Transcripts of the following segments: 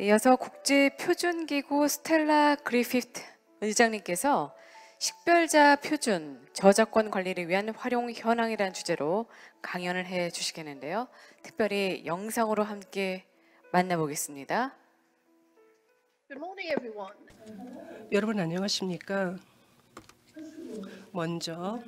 네, 이어서 국제표준기구 스텔라 그리피트 의장님께서 식별자 표준 저작권 관리를 위한 활용 현황이라는 주제로 강연을 해 주시겠는데요. 특별히 영상으로 함께 만나보겠습니다. Good morning, everyone. 여러분 안녕하십니까? 먼저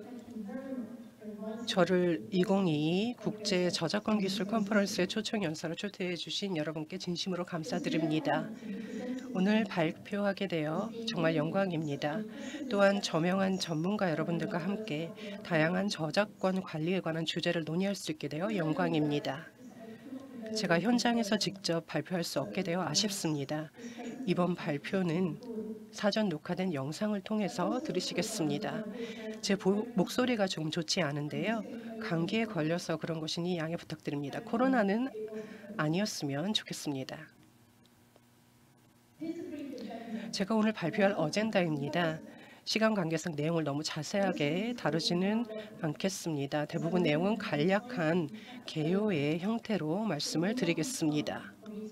저를 2022 국제 저작권 기술 컨퍼런스의 초청 연사로 초대해 주신 여러분께 진심으로 감사드립니다. 오늘 발표하게 되어 정말 영광입니다. 또한 저명한 전문가 여러분들과 함께 다양한 저작권 관리에 관한 주제를 논의할 수 있게 되어 영광입니다. 제가 현장에서 직접 발표할 수 없게 되어 아쉽습니다. 이번 발표는 사전 녹화된 영상을 통해서 들으시겠습니다. 제 목소리가 좀 좋지 않은데요. 감기에 걸려서 그런 것이니 양해 부탁드립니다. 코로나는 아니었으면 좋겠습니다. 제가 오늘 발표할 어젠다입니다. 시간 관계상 내용을 너무 자세하게 다루지는 않겠습니다. 대부분 내용은 간략한 개요의 형태로 말씀을 드리겠습니다.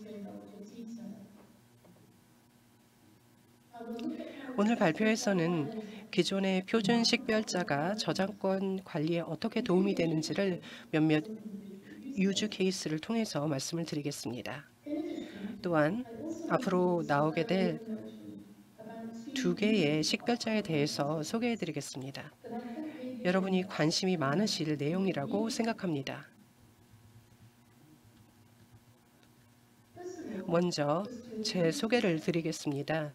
오늘 발표에서는 기존의 표준 식별자가 저작권 관리에 어떻게 도움이 되는지를 몇몇 유즈 케이스를 통해서 말씀을 드리겠습니다. 또한 앞으로 나오게 될 2개의 식별자에 대해서 소개해 드리겠습니다. 여러분이 관심이 많으실 내용이라고 생각합니다. 먼저 제 소개를 드리겠습니다.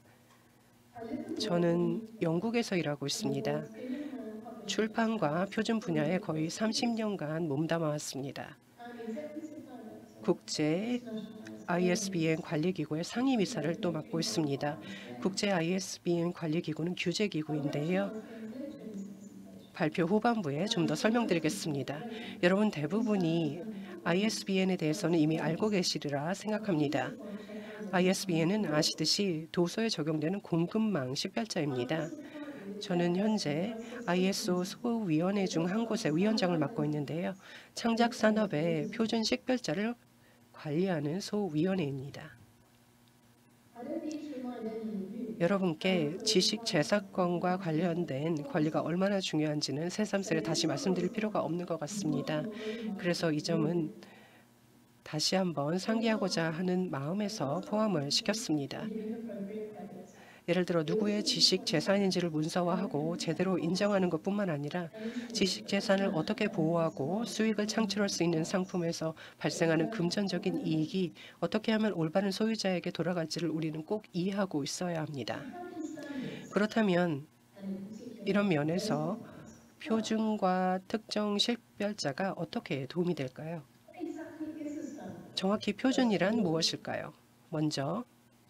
저는 영국에서 일하고 있습니다. 출판과 표준 분야에 거의 30년간 몸담아 왔습니다. 국제 ISBN 관리기구의 상임이사를 또 맡고 있습니다. 국제 ISBN 관리기구는 규제기구인데요. 발표 후반부에 좀 더 설명드리겠습니다. 여러분 대부분이 ISBN에 대해서는 이미 알고 계시리라 생각합니다. ISBN은 아시듯이 도서에 적용되는 공급망 식별자입니다. 저는 현재 ISO 소위원회 중 한 곳의 위원장을 맡고 있는데요. 창작 산업의 표준 식별자를 관리하는 소위원회입니다. 여러분께 지식재산권과 관련된 권리가 얼마나 중요한지는 새삼스레 다시 말씀드릴 필요가 없는 것 같습니다. 그래서 이 점은 다시 한번 상기하고자 하는 마음에서 포함을 시켰습니다. 예를 들어 누구의 지식재산인지를 문서화하고 제대로 인정하는 것뿐만 아니라 지식재산을 어떻게 보호하고 수익을 창출할 수 있는 상품에서 발생하는 금전적인 이익이 어떻게 하면 올바른 소유자에게 돌아갈지를 우리는 꼭 이해하고 있어야 합니다. 그렇다면 이런 면에서 표준과 특정 식별자가 어떻게 도움이 될까요? 정확히 표준이란 무엇일까요? 먼저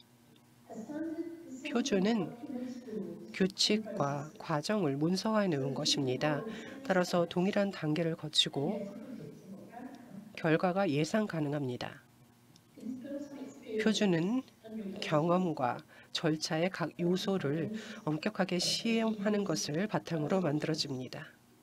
표준은 규칙과 과정을 문서화해 놓은 것입니다. 따라서 동일한 단계를 거치고 결과가 예상 가능합니다. 표준은 경험과 절차의 각 요소를 엄격하게 시험하는 것을 바탕으로 만들어집니다.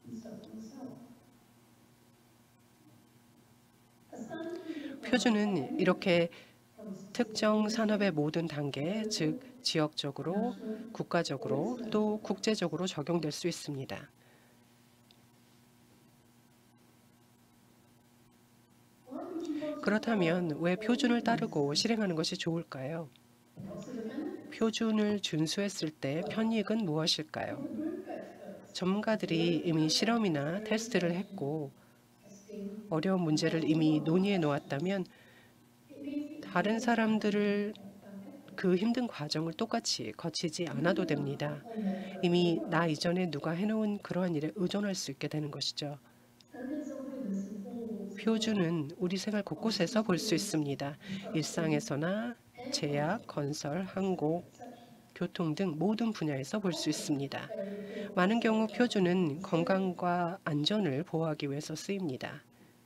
표준은 이렇게 특정 산업의 모든 단계, 즉 지역적으로, 국가적으로, 또 국제적으로 적용될 수 있습니다. 그렇다면 왜 표준을 따르고 실행하는 것이 좋을까요? 표준을 준수했을 때 편익은 무엇일까요? 전문가들이 이미 실험이나 테스트를 했고 어려운 문제를 이미 논의해 놓았다면 다른 사람들을 그 힘든 과정을 똑같이 거치지 않아도 됩니다. 이미 나 이전에 누가 해놓은 그러한 일에 의존할 수 있게 되는 것이죠. 표준은 우리 생활 곳곳에서 볼 수 있습니다. 일상에서나 제약, 건설, 항공, 교통 등 모든 분야에서 볼 수 있습니다. 많은 경우 표준은 건강과 안전을 보호하기 위해서 쓰입니다.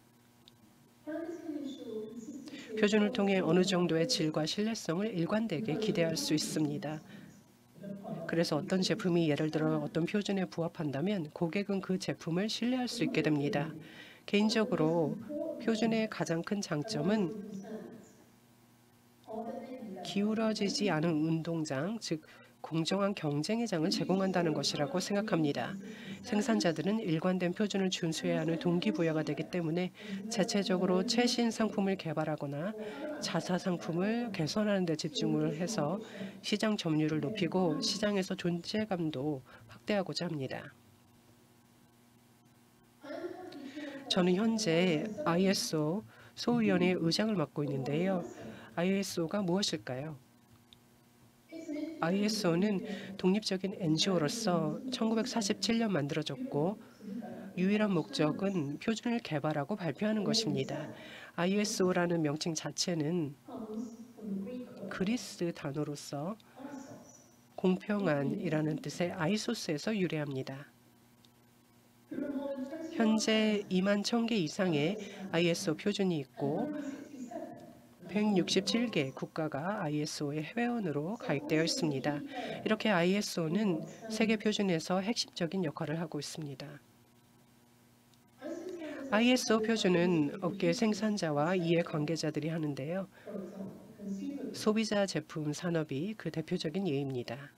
표준을 통해 어느 정도의 질과 신뢰성을 일관되게 기대할 수 있습니다. 그래서 어떤 제품이 예를 들어 어떤 표준에 부합한다면 고객은 그 제품을 신뢰할 수 있게 됩니다. 개인적으로 표준의 가장 큰 장점은 기울어지지 않은 운동장, 즉 공정한 경쟁의 장을 제공한다는 것이라고 생각합니다. 생산자들은 일관된 표준을 준수해야 하는 동기부여가 되기 때문에 자체적으로 최신 상품을 개발하거나 자사 상품을 개선하는 데 집중을 해서 시장 점유율을 높이고 시장에서 존재감도 확대하고자 합니다. 저는 현재 ISO 소위원회 의장을 맡고 있는데요. ISO가 무엇일까요? ISO는 독립적인 NGO로서 1947년 만들어졌고 유일한 목적은 표준을 개발하고 발표하는 것입니다. ISO라는 명칭 자체는 그리스 단어로서 공평한이라는 뜻의 아이소스에서 유래합니다. 현재 2만 1,000개 이상의 ISO 표준이 있고 167개 국가가 ISO의 회원으로 가입되어 있습니다. 이렇게 ISO는 세계 표준에서 핵심적인 역할을 하고 있습니다. ISO 표준은 업계 생산자와 이해 관계자들이 하는데요. 소비자 제품 산업이 그 대표적인 예입니다.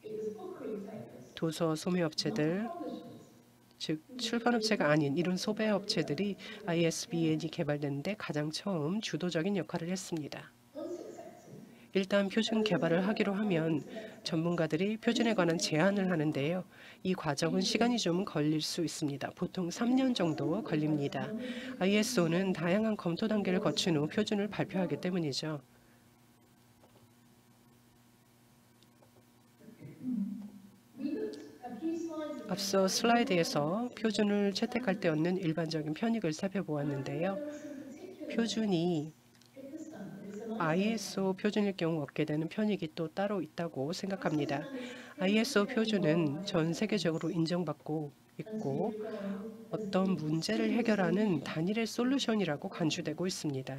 도서 소매업체들, 즉 출판업체가 아닌 이런 소매업체들이 ISBN이 개발되는데 가장 처음 주도적인 역할을 했습니다. 일단 표준 개발을 하기로 하면 전문가들이 표준에 관한 제안을 하는데요. 이 과정은 시간이 좀 걸릴 수 있습니다. 보통 3년 정도 걸립니다. ISO는 다양한 검토 단계를 거친 후 표준을 발표하기 때문이죠. 앞서 슬라이드에서 표준을 채택할 때 얻는 일반적인 편익을 살펴보았는데요. 표준이 ISO 표준일 경우 얻게 되는 편익이 또 따로 있다고 생각합니다. ISO 표준은 전 세계적으로 인정받고 있고 어떤 문제를 해결하는 단일의 솔루션이라고 간주되고 있습니다.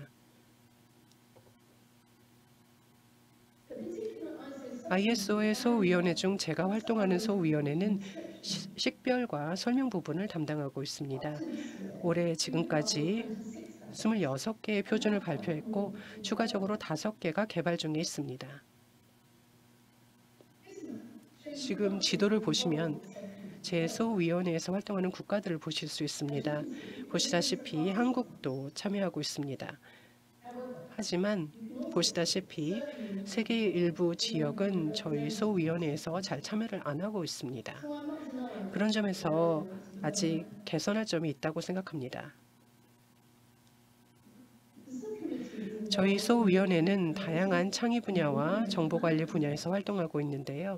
ISO의 소위원회 중 제가 활동하는 소위원회는 식별과 설명 부분을 담당하고 있습니다. 올해 지금까지 26개의 표준을 발표했고 추가적으로 5개가 개발 중에 있습니다. 지금 지도를 보시면 제 소위원회에서 활동하는 국가들을 보실 수 있습니다. 보시다시피 한국도 참여하고 있습니다. 하지만 보시다시피 세계의 일부 지역은 저희 소위원회에서 잘 참여를 안 하고 있습니다. 그런 점에서 아직 개선할 점이 있다고 생각합니다. 저희 소위원회는 다양한 창의 분야와 정보관리 분야에서 활동하고 있는데요.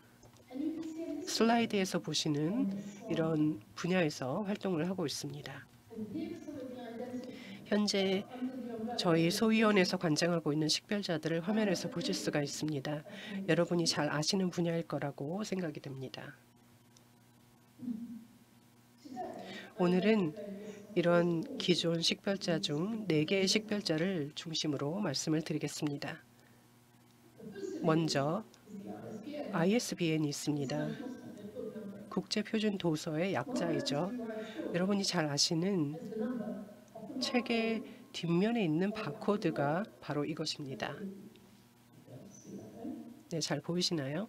슬라이드에서 보시는 이런 분야에서 활동을 하고 있습니다. 현재 저희 소위원회에서 관장하고 있는 식별자들을 화면에서 보실 수가 있습니다. 여러분이 잘 아시는 분야일 거라고 생각이 됩니다. 오늘은 이런 기존 식별자 중 4개의 식별자를 중심으로 말씀을 드리겠습니다. 먼저 ISBN이 있습니다. 국제표준 도서의 약자이죠. 여러분이 잘 아시는 책의 뒷면에 있는 바코드가 바로 이것입니다. 네, 잘 보이시나요?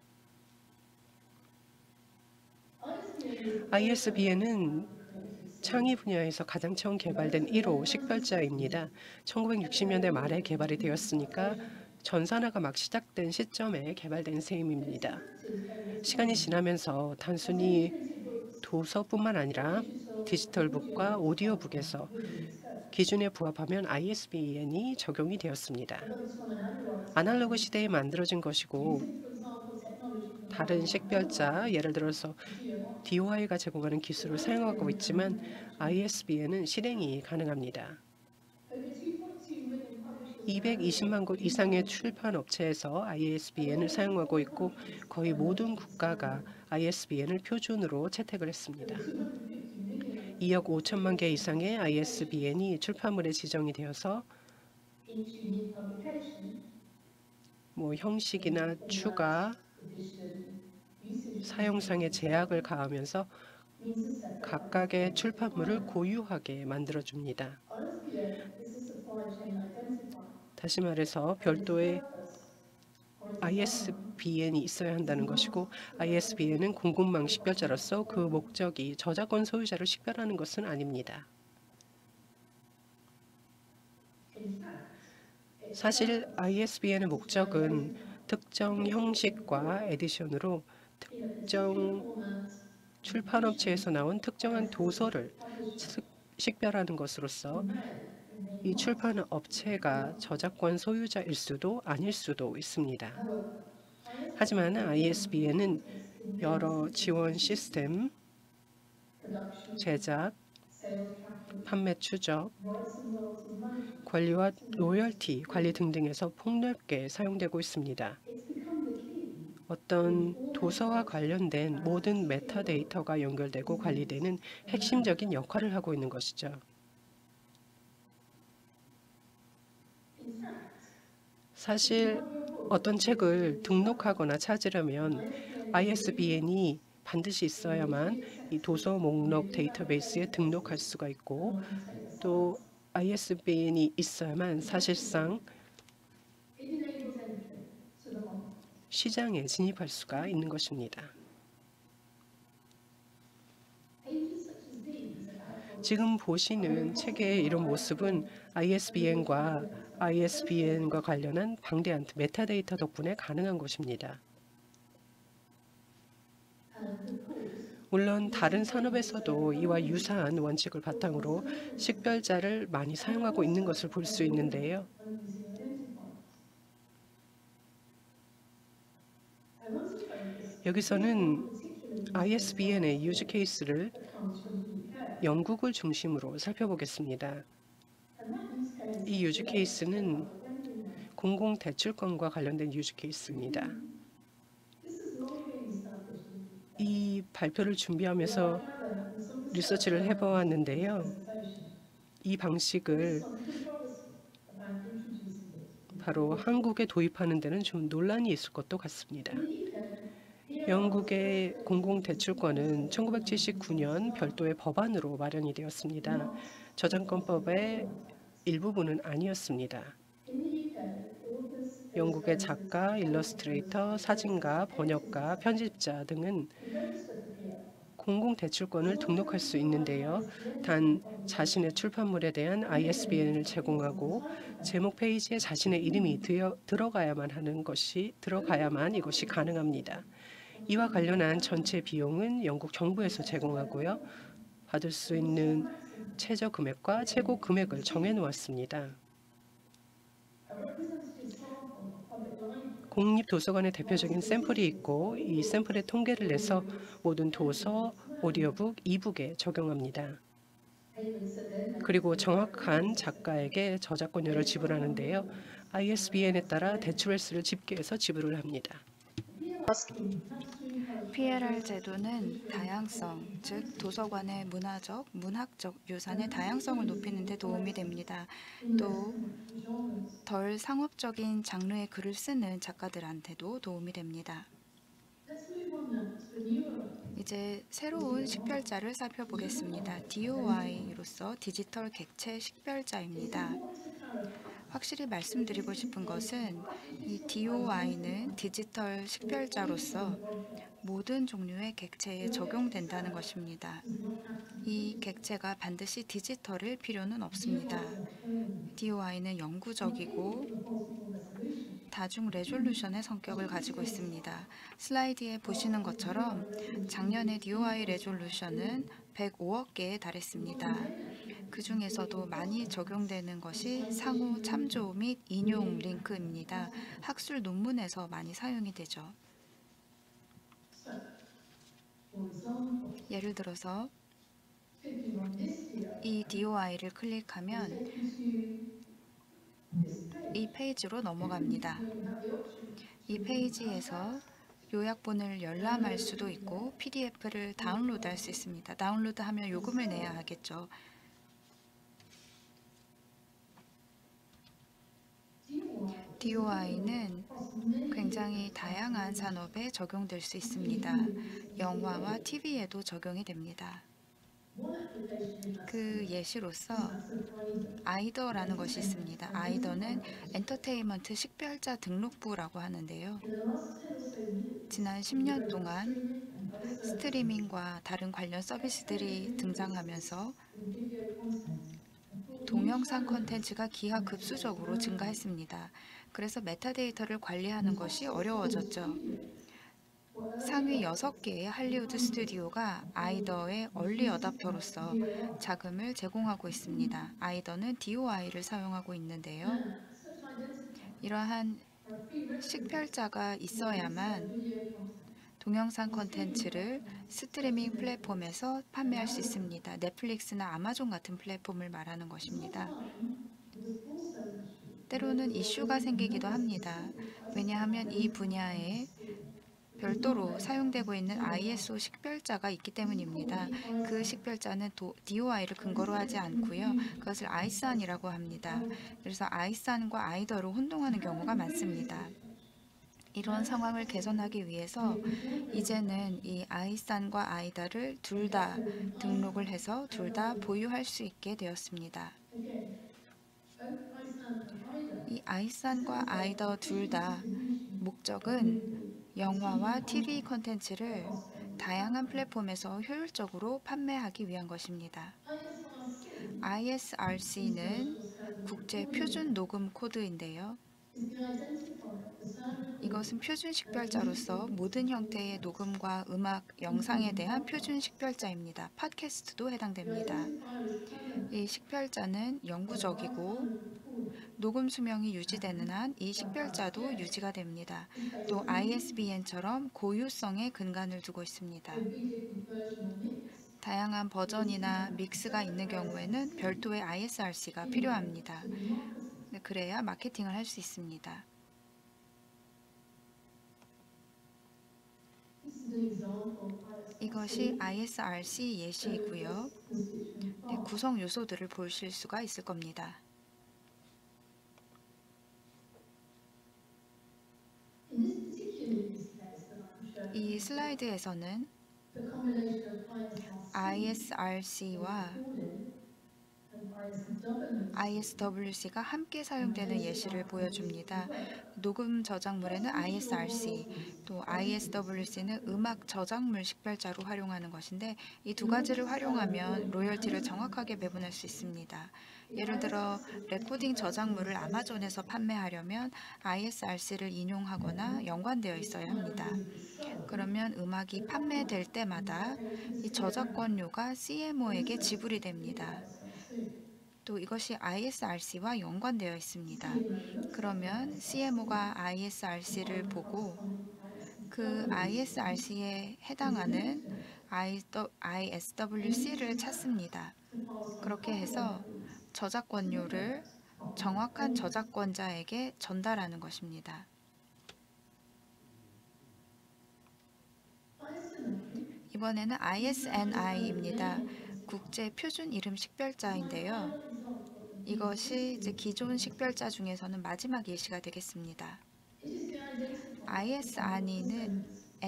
ISBN은 창의 분야에서 가장 처음 개발된 1호 식별자입니다. 1960년대 말에 개발이 되었으니까 전산화가 막 시작된 시점에 개발된 셈입니다. 시간이 지나면서 단순히 도서뿐만 아니라 디지털북과 오디오북에서 기준에 부합하면 ISBN이 적용이 되었습니다. 아날로그 시대에 만들어진 것이고 다른 식별자, 예를 들어서 DOI가 제공하는 기술을 사용하고 있지만 ISBN은 실행이 가능합니다. 220만 곳 이상의 출판 업체에서 ISBN을 사용하고 있고 거의 모든 국가가 ISBN을 표준으로 채택을 했습니다. 2억 5천만 개 이상의 ISBN이 출판물에 지정이 되어서 형식이나 추가, 사용상의 제약을 가하면서 각각의 출판물을 고유하게 만들어줍니다. 다시 말해서 별도의 ISBN이 있어야 한다는 것이고 ISBN은 공공망 식별자로서 그 목적이 저작권 소유자를 식별하는 것은 아닙니다. 사실 ISBN의 목적은 특정 형식과 에디션으로 특정 출판업체에서 나온 특정한 도서를 식별하는 것으로서 이 출판업체가 저작권 소유자일 수도 아닐 수도 있습니다. 하지만 ISBN은 여러 지원 시스템, 제작, 판매 추적, 권리와 로열티 관리 등등에서 폭넓게 사용되고 있습니다. 어떤 도서와 관련된 모든 메타데이터가 연결되고 관리되는 핵심적인 역할을 하고 있는 것이죠. 사실 어떤 책을 등록하거나 찾으려면 ISBN이 반드시 있어야만 이 도서 목록 데이터베이스에 등록할 수가 있고 또 ISBN이 있어야만 사실상 시장에 진입할 수가 있는 것입니다. 지금 보시는 책의 이런 모습은 ISBN과 관련한 방대한 메타데이터 덕분에 가능한 것입니다. 물론 다른 산업에서도 이와 유사한 원칙을 바탕으로 식별자를 많이 사용하고 있는 것을 볼 수 있는데요. 여기서는 ISBN의 유즈 케이스를 영국을 중심으로 살펴보겠습니다. 이 유즈 케이스는 공공대출권과 관련된 유즈 케이스입니다. 이 발표를 준비하면서 리서치를 해보았는데요. 이 방식을 바로 한국에 도입하는 데는 좀 논란이 있을 것도 같습니다. 영국의 공공대출권은 1979년 별도의 법안으로 마련이 되었습니다. 저작권법의 일부분은 아니었습니다. 영국의 작가, 일러스트레이터, 사진가, 번역가, 편집자 등은 공공대출권을 등록할 수 있는데요. 단 자신의 출판물에 대한 ISBN을 제공하고 제목 페이지에 자신의 이름이 들어가야만 이것이 가능합니다. 이와 관련한 전체 비용은 영국 정부에서 제공하고요. 받을 수 있는 최저 금액과 최고 금액을 정해 놓았습니다. 공립도서관의 대표적인 샘플이 있고 이 샘플의 통계를 내서 모든 도서, 오디오북, 이북에 적용합니다. 그리고 정확한 작가에게 저작권료를 지불하는데요. ISBN에 따라 대출횟수를 집계해서 지불을 합니다. PLR 제도는 다양성, 즉 도서관의 문화적, 문학적 유산의 다양성을 높이는 데 도움이 됩니다. 또 덜 상업적인 장르의 글을 쓰는 작가들한테도 도움이 됩니다. 이제 새로운 식별자를 살펴보겠습니다. DOI로서 디지털 객체 식별자입니다. 확실히 말씀드리고 싶은 것은 이 DOI는 디지털 식별자로서 모든 종류의 객체에 적용된다는 것입니다. 이 객체가 반드시 디지털일 필요는 없습니다. DOI는 영구적이고 다중 레졸루션의 성격을 가지고 있습니다. 슬라이드에 보시는 것처럼 작년의 DOI 레졸루션은 105억 개에 달했습니다. 그 중에서도 많이 적용되는 것이 상호 참조 및 인용 링크입니다. 학술 논문에서 많이 사용이 되죠. 예를 들어서 이 DOI를 클릭하면 이 페이지로 넘어갑니다. 이 페이지에서 요약본을 열람할 수도 있고 PDF를 다운로드할 수 있습니다. 다운로드하면 요금을 내야 하겠죠. DOI는 굉장히 다양한 산업에 적용될 수 있습니다. 영화와 TV에도 적용이 됩니다. 그 예시로서 아이더라는 것이 있습니다. 아이더는 엔터테인먼트 식별자 등록부라고 하는데요. 지난 10년 동안 스트리밍과 다른 관련 서비스들이 등장하면서 동영상 콘텐츠가 기하급수적으로 증가했습니다. 그래서 메타데이터를 관리하는 것이 어려워졌죠. 상위 6개의 할리우드 스튜디오가 아이더의 얼리 어답터로서 자금을 제공하고 있습니다. 아이더는 DOI를 사용하고 있는데요. 이러한 식별자가 있어야만 동영상 콘텐츠를 스트리밍 플랫폼에서 판매할 수 있습니다. 넷플릭스나 아마존 같은 플랫폼을 말하는 것입니다. 때로는 이슈가 생기기도 합니다. 왜냐하면 이 분야에 별도로 사용되고 있는 ISO 식별자가 있기 때문입니다. 그 식별자는 DOI를 근거로 하지 않고요. 그것을 아이산이라고 합니다. 그래서 아이산과 아이더로 혼동하는 경우가 많습니다. 이런 상황을 개선하기 위해서 이제는 이 아이산과 아이다를 둘 다 등록을 해서 둘 다 보유할 수 있게 되었습니다. 이 아이산과 아이더 둘 다 목적은 영화와 TV 콘텐츠를 다양한 플랫폼에서 효율적으로 판매하기 위한 것입니다. ISRC는 국제 표준 녹음 코드인데요. 이것은 표준 식별자로서 모든 형태의 녹음과 음악, 영상에 대한 표준 식별자입니다. 팟캐스트도 해당됩니다. 이 식별자는 영구적이고 녹음 수명이 유지되는 한 이 식별자도 유지가 됩니다. 또 ISBN처럼 고유성에 근간을 두고 있습니다. 다양한 버전이나 믹스가 있는 경우에는 별도의 ISRC가 필요합니다. 그래야 마케팅을 할 수 있습니다. 이것이 ISRC 예시이고요. 구성 요소들을 보실 수가 있을 겁니다. 이 슬라이드에서는 ISRC와 ISWC가 함께 사용되는 예시를 보여줍니다. 녹음 저작물에는 ISRC, 또 ISWC는 음악 저작물 식별자로 활용하는 것인데 이 두 가지를 활용하면 로열티를 정확하게 배분할 수 있습니다. 예를 들어 레코딩 저작물을 아마존에서 판매하려면 ISRC를 인용하거나 연관되어 있어야 합니다. 그러면 음악이 판매될 때마다 이 저작권료가 CMO에게 지불이 됩니다. 또 이것이 ISRC와 연관되어 있습니다. 그러면 CMO가 ISRC를 보고 그 ISRC에 해당하는 ISWC를 찾습니다. 그렇게 해서 저작권료를 정확한 저작권자에게 전달하는 것입니다. 이번에는 ISNI입니다. 국제 표준 이름 식별자인데요. 이것이 이제 기존 식별자 중에서는 마지막 예시가 되겠습니다. ISNI는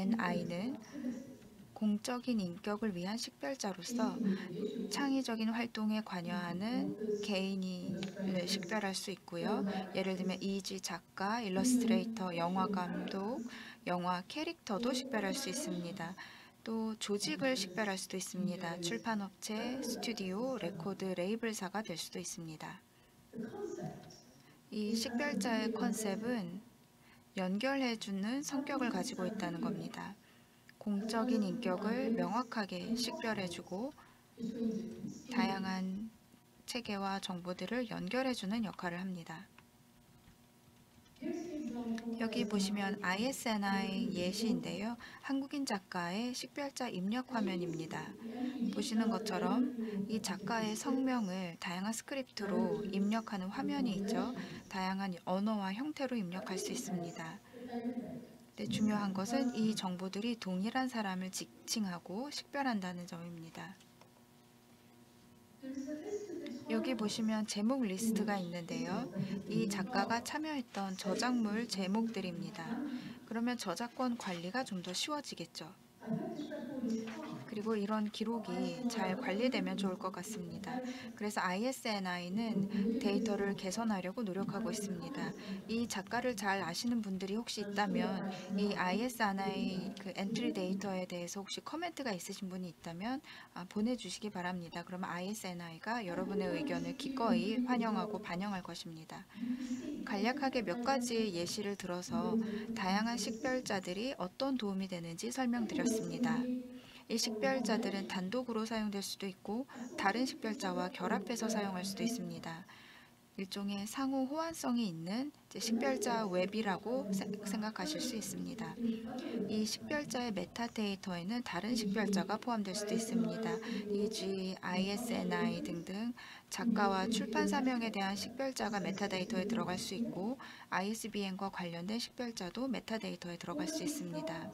공적인 인격을 위한 식별자로서 창의적인 활동에 관여하는 개인을 식별할 수 있고요. 예를 들면 이지 작가, 일러스트레이터, 영화 감독, 영화 캐릭터도 식별할 수 있습니다. 또 조직을 식별할 수도 있습니다. 출판업체, 스튜디오, 레코드, 레이블사가 될 수도 있습니다. 이 식별자의 컨셉은 연결해주는 성격을 가지고 있다는 겁니다. 공적인 인격을 명확하게 식별해주고 다양한 체계와 정보들을 연결해주는 역할을 합니다. 여기 보시면 ISNI 예시인데요. 한국인 작가의 식별자 입력 화면입니다. 보시는 것처럼 이 작가의 성명을 다양한 스크립트로 입력하는 화면이 있죠. 다양한 언어와 형태로 입력할 수 있습니다. 중요한 것은 이 정보들이 동일한 사람을 지칭하고 식별한다는 점입니다. 여기 보시면 제목 리스트가 있는데요. 이 작가가 참여했던 저작물 제목들입니다. 그러면 저작권 관리가 좀 더 쉬워지겠죠. 그리고 이런 기록이 잘 관리되면 좋을 것 같습니다. 그래서 ISNI는 데이터를 개선하려고 노력하고 있습니다. 이 작가를 잘 아시는 분들이 혹시 있다면 이 ISNI 그 엔트리 데이터에 대해서 혹시 코멘트가 있으신 분이 있다면 보내주시기 바랍니다. 그러면 ISNI가 여러분의 의견을 기꺼이 환영하고 반영할 것입니다. 간략하게 몇 가지 예시를 들어서 다양한 식별자들이 어떤 도움이 되는지 설명드렸습니다. 이 식별자들은 단독으로 사용될 수도 있고 다른 식별자와 결합해서 사용할 수도 있습니다. 일종의 상호 호환성이 있는 식별자 웹이라고 생각하실 수 있습니다. 이 식별자의 메타데이터에는 다른 식별자가 포함될 수도 있습니다. EG, ISNI 등등 작가와 출판사명에 대한 식별자가 메타데이터에 들어갈 수 있고 ISBN과 관련된 식별자도 메타데이터에 들어갈 수 있습니다.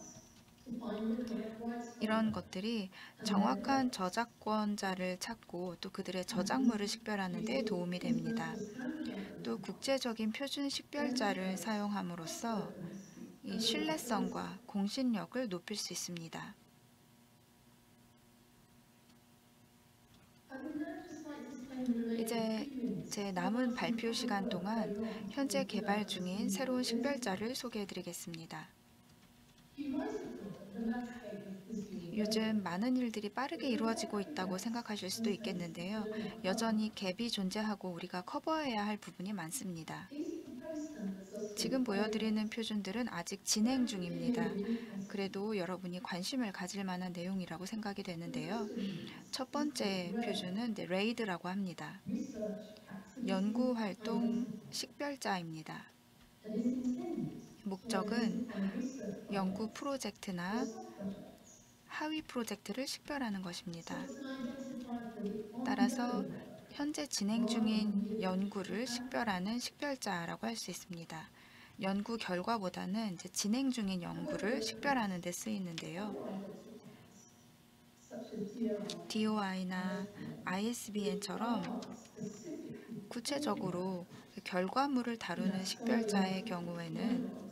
이런 것들이 정확한 저작권자를 찾고 또 그들의 저작물을 식별하는 데 도움이 됩니다. 또 국제적인 표준 식별자를 사용함으로써 이 신뢰성과 공신력을 높일 수 있습니다. 이제 제 남은 발표 시간 동안 현재 개발 중인 새로운 식별자를 소개해 드리겠습니다. 요즘 많은 일들이 빠르게 이루어지고 있다고 생각하실 수도 있겠는데요. 여전히 갭이 존재하고 우리가 커버해야 할 부분이 많습니다. 지금 보여드리는 표준들은 아직 진행 중입니다. 그래도 여러분이 관심을 가질 만한 내용이라고 생각이 되는데요. 첫 번째 표준은 레이드라고 합니다. 연구활동 식별자입니다. 목적은 연구 프로젝트나 하위 프로젝트를 식별하는 것입니다. 따라서 현재 진행 중인 연구를 식별하는 식별자라고 할 수 있습니다. 연구 결과보다는 이제 진행 중인 연구를 식별하는 데 쓰이는데요. DOI나 ISBN처럼 구체적으로 결과물을 다루는 식별자의 경우에는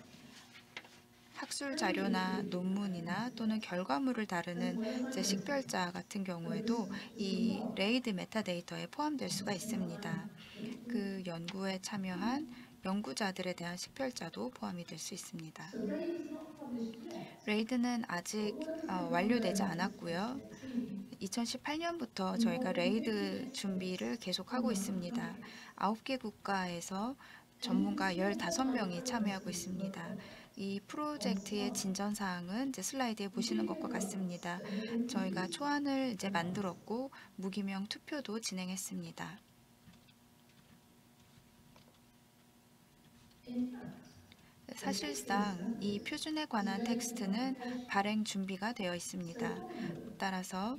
학술 자료나 논문이나 또는 결과물을 다루는 식별자 같은 경우에도 이 레이드 메타데이터에 포함될 수가 있습니다. 그 연구에 참여한 연구자들에 대한 식별자도 포함이 될 수 있습니다. 레이드는 아직 완료되지 않았고요. 2018년부터 저희가 레이드 준비를 계속하고 있습니다. 9개 국가에서 전문가 15명이 참여하고 있습니다. 이 프로젝트의 진전 사항은 슬라이드에 보시는 것과 같습니다. 저희가 초안을 만들었고 무기명 투표도 진행했습니다. 사실상 이 표준에 관한 텍스트는 발행 준비가 되어 있습니다. 따라서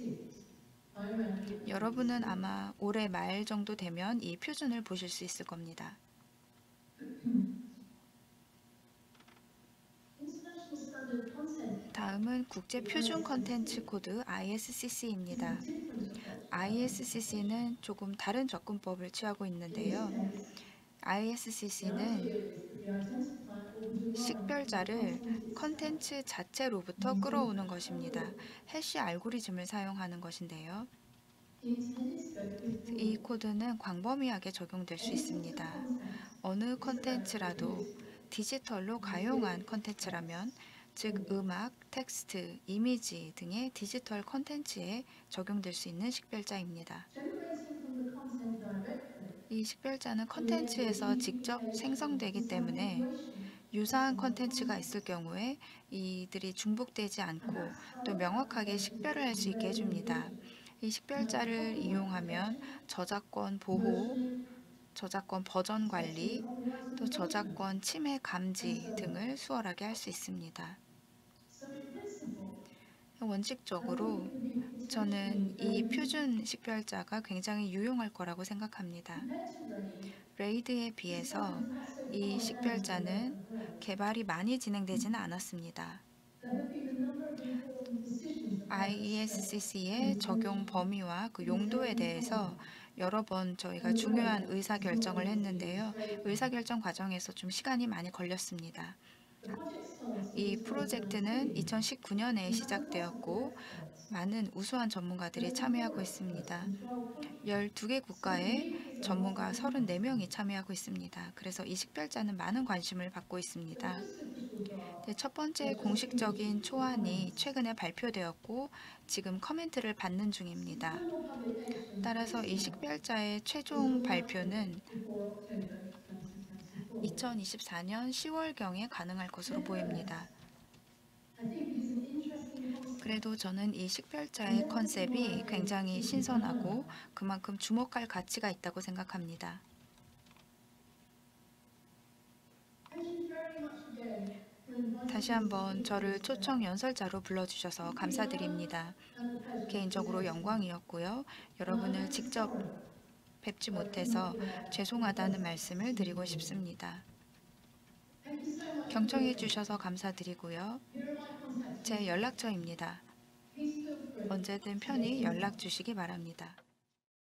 여러분은 아마 올해 말 정도 되면 이 표준을 보실 수 있을 겁니다. 다음은 국제 표준 컨텐츠 코드 ISCC입니다. ISCC는 조금 다른 접근법을 취하고 있는데요. ISCC는 식별자를 컨텐츠 자체로부터 끌어오는 것입니다. 해시 알고리즘을 사용하는 것인데요. 이 코드는 광범위하게 적용될 수 있습니다. 어느 컨텐츠라도 디지털로 가용한 컨텐츠라면 즉 음악, 텍스트, 이미지 등의 디지털 컨텐츠에 적용될 수 있는 식별자입니다. 이 식별자는 컨텐츠에서 직접 생성되기 때문에 유사한 컨텐츠가 있을 경우에 이들이 중복되지 않고 또 명확하게 식별을 할 수 있게 해줍니다. 이 식별자를 이용하면 저작권 보호, 저작권 버전 관리, 또 저작권 침해 감지 등을 수월하게 할 수 있습니다. 원칙적으로 저는 이 표준 식별자가 굉장히 유용할 거라고 생각합니다. 레이드에 비해서 이 식별자는 개발이 많이 진행되지는 않았습니다. ISCC의 적용 범위와 그 용도에 대해서 여러 번 저희가 중요한 의사결정을 했는데요. 의사결정 과정에서 좀 시간이 많이 걸렸습니다. 이 프로젝트는 2019년에 시작되었고 많은 우수한 전문가들이 참여하고 있습니다. 12개 국가에 전문가 34명이 참여하고 있습니다. 그래서 이 식별자는 많은 관심을 받고 있습니다. 네, 첫 번째 공식적인 초안이 최근에 발표되었고 지금 커멘트를 받는 중입니다. 따라서 이 식별자의 최종 발표는 2024년 10월경에 가능할 것으로 보입니다. 그래도 저는 이 식별자의 컨셉이 굉장히 신선하고 그만큼 주목할 가치가 있다고 생각합니다. 다시 한번 저를 초청 연설자로 불러주셔서 감사드립니다. 개인적으로 영광이었고요. 여러분을 직접 뵙지 못해서 죄송하다는 말씀을 드리고 싶습니다. 경청해 주셔서 감사드리고요. 제 연락처입니다. 언제든 편히 연락 주시기 바랍니다.